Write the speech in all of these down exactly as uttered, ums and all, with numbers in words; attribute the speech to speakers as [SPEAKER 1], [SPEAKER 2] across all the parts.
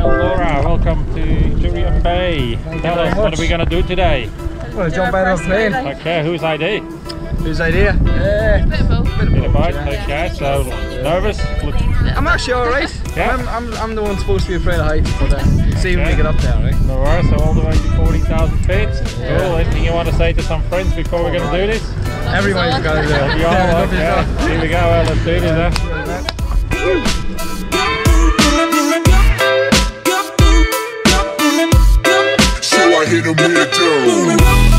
[SPEAKER 1] Laura, welcome to Jurien Bay.
[SPEAKER 2] Thank
[SPEAKER 1] Tell us, what are we going to do today?
[SPEAKER 2] Well, jump out of a plane.
[SPEAKER 1] Okay, whose idea?
[SPEAKER 2] Whose idea? Uh,
[SPEAKER 3] A bit of both.
[SPEAKER 2] bit of
[SPEAKER 1] Bit of
[SPEAKER 2] both,
[SPEAKER 1] both,
[SPEAKER 2] yeah.
[SPEAKER 1] okay, so nervous?
[SPEAKER 2] I'm actually alright.
[SPEAKER 1] Yeah.
[SPEAKER 2] I'm, I'm, I'm the one supposed to be afraid of heights, but uh, we'll see when
[SPEAKER 1] Okay.
[SPEAKER 2] we get up there, right?
[SPEAKER 1] No worries, so all the way to forty thousand feet.
[SPEAKER 2] Yeah.
[SPEAKER 1] Cool, anything you want to say to some friends before we're going to do this?
[SPEAKER 2] Everyone's got to do it.
[SPEAKER 1] You all
[SPEAKER 2] Yeah,
[SPEAKER 1] like, yeah. Here we go, well, let's do this, huh?
[SPEAKER 4] So I hit him with a dough.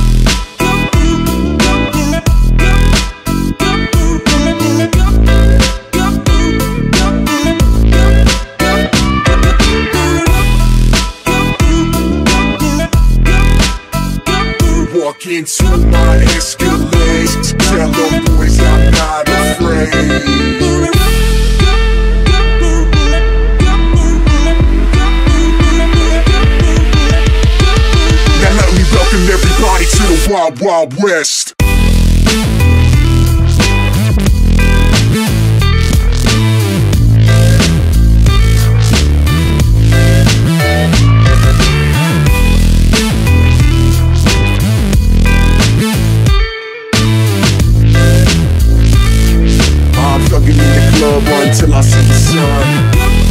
[SPEAKER 4] Walk into my Escalade, tell them boys I'm not afraid. Now let me welcome everybody to the Wild Wild West. I'm thugging in the club until I see the sun.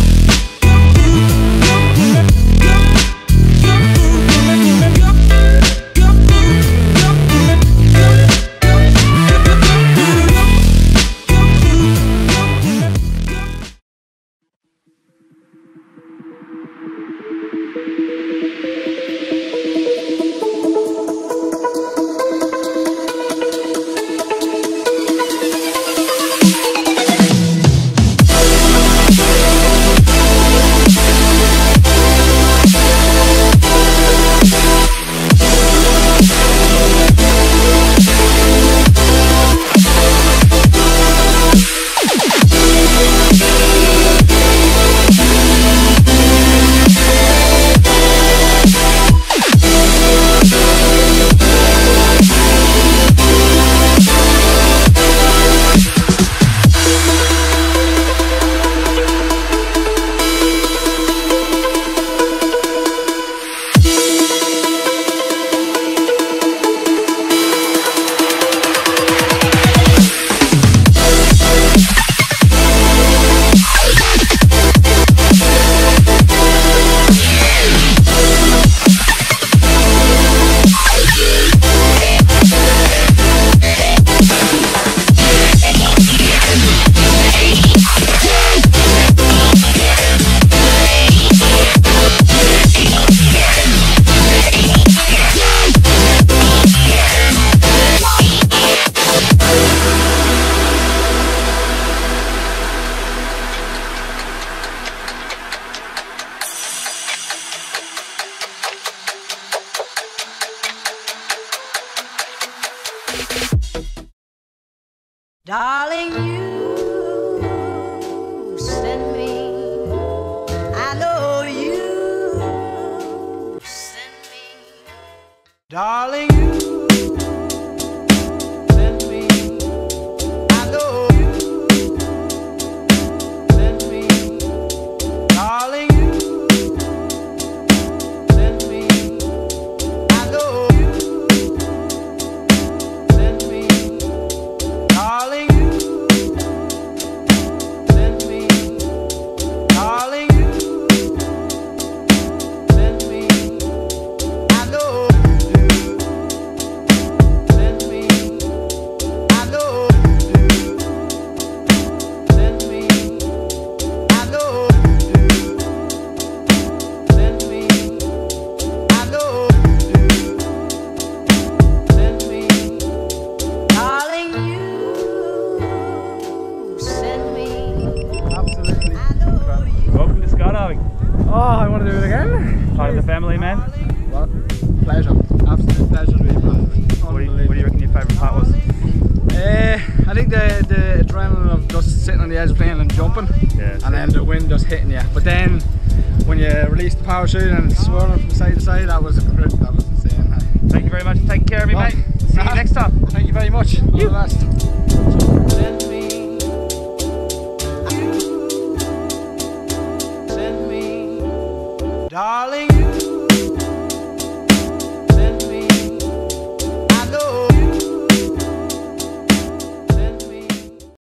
[SPEAKER 5] Darling, you send me, I know you send me. Darling, you send me, I know you send me. Darling, you send me, I know you send me. Darling, you send me. Darling, you send me. I know you do. Send me. I know you do. Send me. I know you do. Send me. I know you do. Send me. Darling, you send me.
[SPEAKER 2] Absolutely.
[SPEAKER 5] I know you.
[SPEAKER 1] Welcome to skydiving.
[SPEAKER 2] Oh, I want to do it again.
[SPEAKER 1] Part of the family, man.
[SPEAKER 2] What? Pleasure. Absolute pleasure to be part of it.
[SPEAKER 1] What do you, what do you reckon your favourite part was?
[SPEAKER 2] Uh, I think the, the adrenaline of just sitting on the edge of the plane and jumping,
[SPEAKER 1] Yeah,
[SPEAKER 2] and then the wind just hitting you. But then when you release the parachute and it's swirling from side to side, that was great. That was insane.
[SPEAKER 1] Thank you very much for taking care of me,
[SPEAKER 2] Well,
[SPEAKER 1] mate. See you next time.
[SPEAKER 2] Thank you very much. All the best.